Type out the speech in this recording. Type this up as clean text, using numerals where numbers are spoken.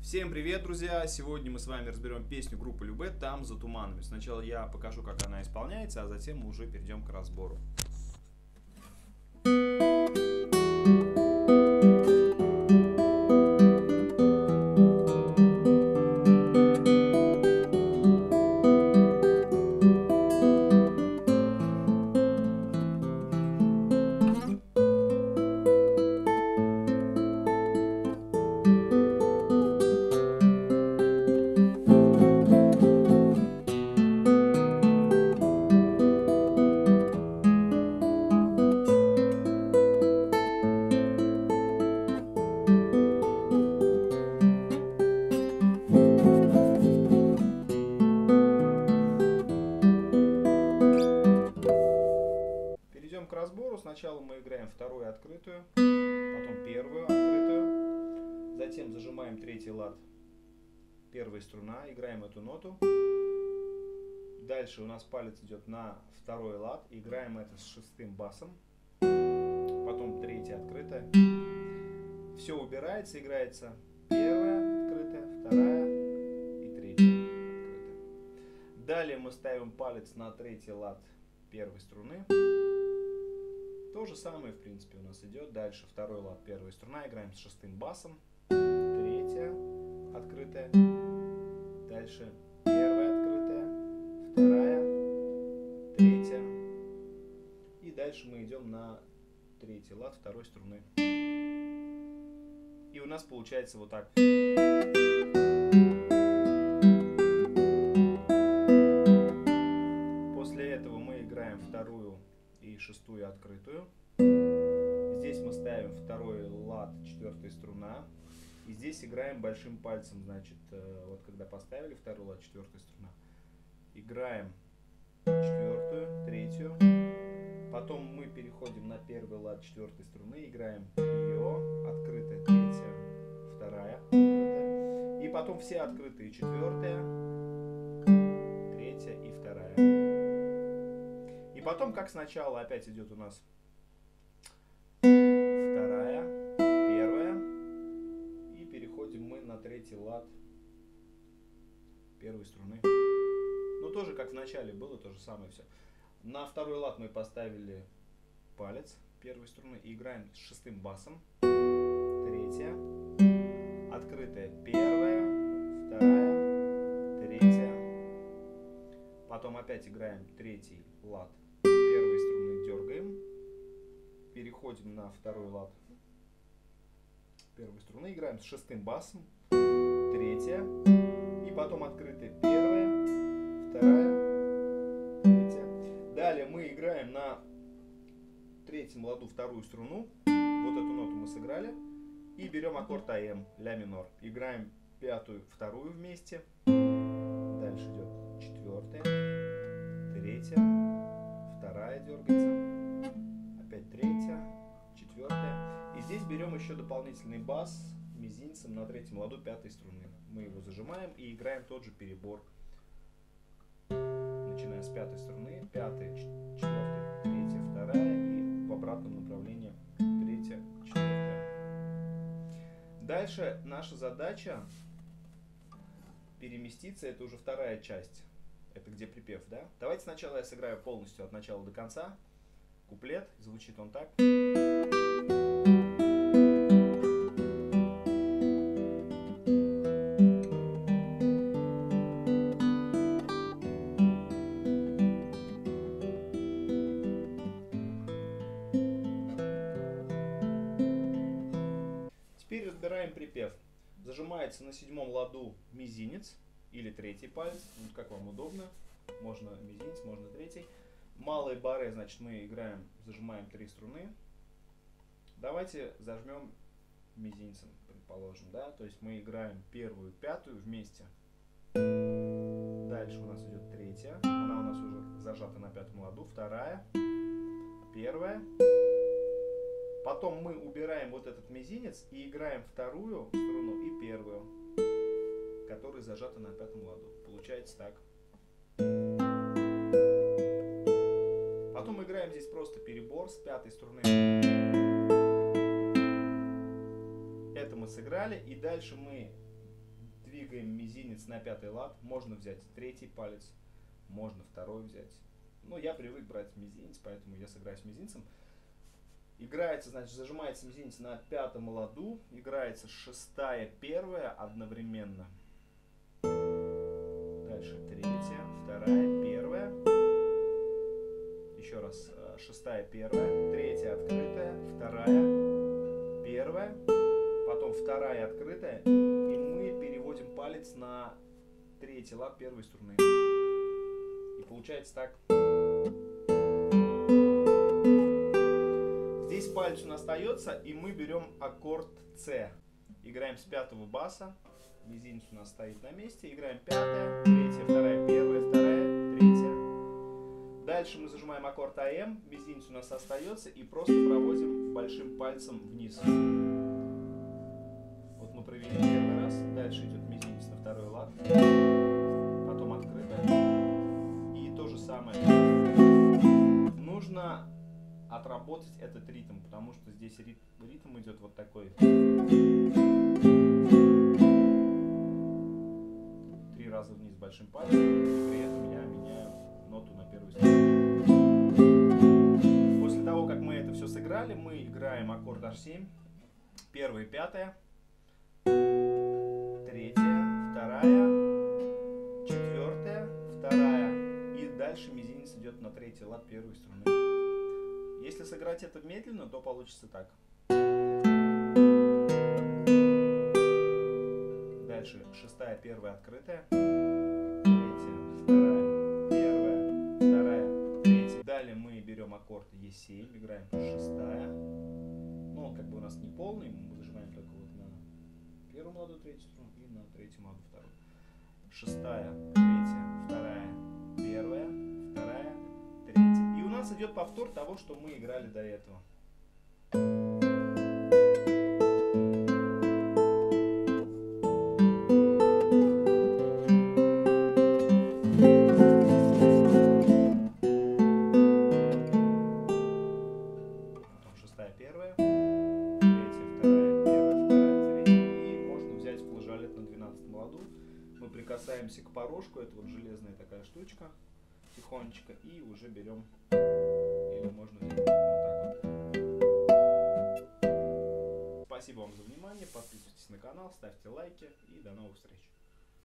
Всем привет, друзья! Сегодня мы с вами разберем песню группы Любэ «Там за туманами». Сначала я покажу, как она исполняется, а затем мы уже перейдем к разбору. Перейдем к разбору. Сначала мы играем вторую открытую, потом первую открытую, затем зажимаем третий лад, первая струна, играем эту ноту. Дальше у нас палец идет на второй лад, играем это с шестым басом, потом третья открытая. Все убирается, играется первая открытая, вторая и третья открытая. Далее мы ставим палец на третий лад первой струны. То же самое, в принципе, у нас идет. Дальше второй лад, первая струна, играем с шестым басом, третья открытая, дальше первая открытая, вторая, третья, и дальше мы идем на третий лад второй струны. И у нас получается вот так. После этого мы играем вторую и шестую открытую. Здесь мы ставим второй лад, четвертая струна. И здесь играем большим пальцем, значит, вот когда поставили второй лад, четвертая струна, играем четвертую, третью. Потом мы переходим на первый лад четвертой струны, играем ее, открытая, третья, вторая, открытая. И потом все открытые, четвертая, третья и вторая. И потом, как сначала, опять идет у нас вторая, первая, и переходим мы на третий лад первой струны. Ну, тоже как в начале было, то же самое все. На второй лад мы поставили палец первой струны и играем с шестым басом. Третья, открытая, первая, вторая, третья. Потом опять играем третий лад первой струны, дергаем. Переходим на второй лад первой струны, играем с шестым басом. Третья. И потом открытая, первая, вторая, третья. Далее мы играем на третьем ладу вторую струну. Вот эту ноту мы сыграли. И берем аккорд АМ, ля минор. Играем пятую, вторую вместе. Дальше идет четвертая, третья, вторая дергается. Опять третья, четвертая. И здесь берем еще дополнительный бас мизинцем на третьем ладу пятой струны. Мы его зажимаем и играем тот же перебор. Начиная с пятой струны, пятая, четвертая, третья, вторая и в обратном направлении третья, четвертая. Дальше наша задача переместиться, это уже вторая часть, это где припев, да? Давайте сначала я сыграю полностью от начала до конца. Куплет, звучит он так. Теперь разбираем припев. Зажимается на седьмом ладу мизинец или третий палец, ну, как вам удобно. Можно мизинец, можно третий. Малые баре, значит, мы играем, зажимаем три струны. Давайте зажмем мизинцем, предположим, да, то есть мы играем первую, пятую вместе. Дальше у нас идет третья, она у нас уже зажата на пятом ладу, вторая, первая. Потом мы убираем вот этот мизинец и играем вторую струну и первую, которая зажата на пятом ладу. Получается так. Потом мы играем здесь просто перебор с пятой струны. Это мы сыграли, и дальше мы двигаем мизинец на 5-й лад. Можно взять 3-й палец, можно 2-й взять. Но я привык брать мизинец, поэтому я сыграю с мизинцем. Играется, значит, зажимается мизинец на 5-м ладу. Играется 6-я, 1-я одновременно. Дальше 3-я, 2-я, 1-я. Еще раз. 6-я, 1-я. 3-я открытая, 2-я, 1-я. Потом 2-я открытая. И мы переводим палец на 3-й лад 1-й струны. И получается так. Здесь палец у нас остается, и мы берем аккорд С. Играем с 5-го баса. Мизинец у нас стоит на месте. Играем 5-я, 3-я, 2-я, 1-я, 2-я, 3-я. Дальше мы зажимаем аккорд АМ. Мизинец у нас остается. И просто проводим большим пальцем вниз. Вот мы провели первый раз. Дальше идет мизинец на 2-й лад. Потом открытая. И то же самое. Нужно отработать этот ритм, потому что здесь ритм идет вот такой. 3 раза вниз большим пальцем, и при этом я меняю ноту на 1-й струне. После того, как мы это все сыграли, мы играем аккорд H7, 1-я, 5-я, 3-я, 2-я, 4-я, 2-я, и дальше мизинец идет на 3-й лад 1-й струны. Если сыграть это медленно, то получится так. Дальше 6-я, 1-я открытая. 3-я, 2-я, 1-я, 2-я, 3-я. Далее мы берем аккорд Е7, играем 6-я. Но он как бы у нас не полный, мы зажимаем только вот на 1-м ладу 3-ю струну и на 3-м ладу 2-ю. 6-я, 3-я, 2-я, 1-я, 2-я, 3-я. И у нас идет повтор того, что мы играли до этого. Потом 6-я, 1-я, 3-я, 2-я, 1-я, 2-я, 3-я. И можно взять флажолет на 12-м ладу. Мы прикасаемся к порожку, это вот железная такая штучка, тихонечко, и уже берем, или можно взять вот так вот. Спасибо вам за внимание, подписывайтесь на канал, ставьте лайки и до новых встреч.